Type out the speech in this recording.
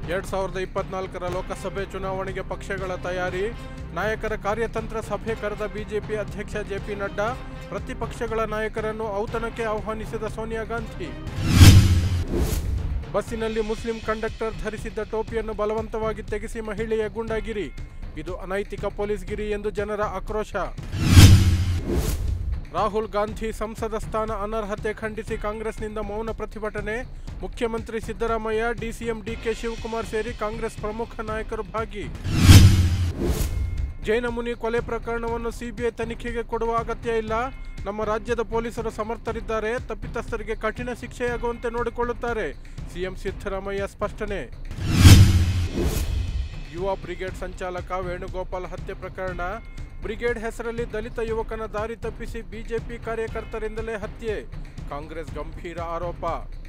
2024 ಲೋಕಸಭೆ ಚುನಾವಣೆಗೆ ಪಕ್ಷಗಳ ತಯಾರಿ, ನಾಯಕರ ಕಾರ್ಯತಂತ್ರ ಸಭೆ ಕರೆದ ಬಿಜೆಪಿ ಅಧ್ಯಕ್ಷ ಜೆಪಿ ನಡ್ಡಾ, ಪ್ರತಿಪಕ್ಷಗಳ ನಾಯಕರನ್ನು ಔತಣಕ್ಕೆ ಆಹ್ವಾನಿಸಿದ ಸೋನಿಯಾ ಗಾಂಧಿ. ಬಸ್ಸಿನಲ್ಲಿ ಮುಸ್ಲಿಂ ಕಂಡಕ್ಟರ್ ಧರಿಸಿದ್ದ ಟೋಪಿಯನ್ನು ಬಲವಂತವಾಗಿ ತೆಗೆಸಿ ಮಹಿಳೆಯ ಗೂಂಡಾಗಿರಿ, ಇದು ಅನೈತಿಕ ಪೊಲೀಸ್ಗಿರಿ ಎಂದು ಜನರ ಆಕ್ರೋಶ. ರಾಹುಲ್ ಗಾಂಧಿ ಸಂಸದ ಸ್ಥಾನ ಅನರ್ಹತೆ ಖಂಡಿಸಿ ಕಾಂಗ್ರೆಸ್ನಿಂದ ಮೌನ ಪ್ರತಿಭಟನೆ, ಮುಖ್ಯಮಂತ್ರಿ ಸಿದ್ದರಾಮಯ್ಯ, ಡಿಸಿಎಂ ಡಿಕೆ ಶಿವಕುಮಾರ್ ಸೇರಿ ಕಾಂಗ್ರೆಸ್ ಪ್ರಮುಖ ನಾಯಕರು ಭಾಗಿ. ಜೈನ ಮುನಿ ಕೊಲೆ ಪ್ರಕರಣವನ್ನು ಸಿಬಿಐ ತನಿಖೆಗೆ ಕೊಡುವ ಅಗತ್ಯ ಇಲ್ಲ, ನಮ್ಮ ರಾಜ್ಯದ ಪೊಲೀಸರು ಸಮರ್ಥರಿದ್ದಾರೆ, ತಪ್ಪಿತಸ್ಥರಿಗೆ ಕಠಿಣ ಶಿಕ್ಷೆಯಾಗುವಂತೆ ನೋಡಿಕೊಳ್ಳುತ್ತಾರೆ, ಸಿಎಂ ಸಿದ್ದರಾಮಯ್ಯ ಸ್ಪಷ್ಟನೆ. ಯುವ ಬ್ರಿಗೇಡ್ ಸಂಚಾಲಕ ವೇಣುಗೋಪಾಲ್ ಹತ್ಯೆ ಪ್ರಕರಣ, ಬ್ರಿಗೇಡ್ ಹೆಸರಲ್ಲಿ ದಲಿತ ಯುವಕನ ದಾರಿ ತಪ್ಪಿಸಿ ಬಿಜೆಪಿ ಕಾರ್ಯಕರ್ತರಿಂದಲೇ ಹತ್ಯೆ, ಕಾಂಗ್ರೆಸ್ ಗಂಭೀರ ಆರೋಪ.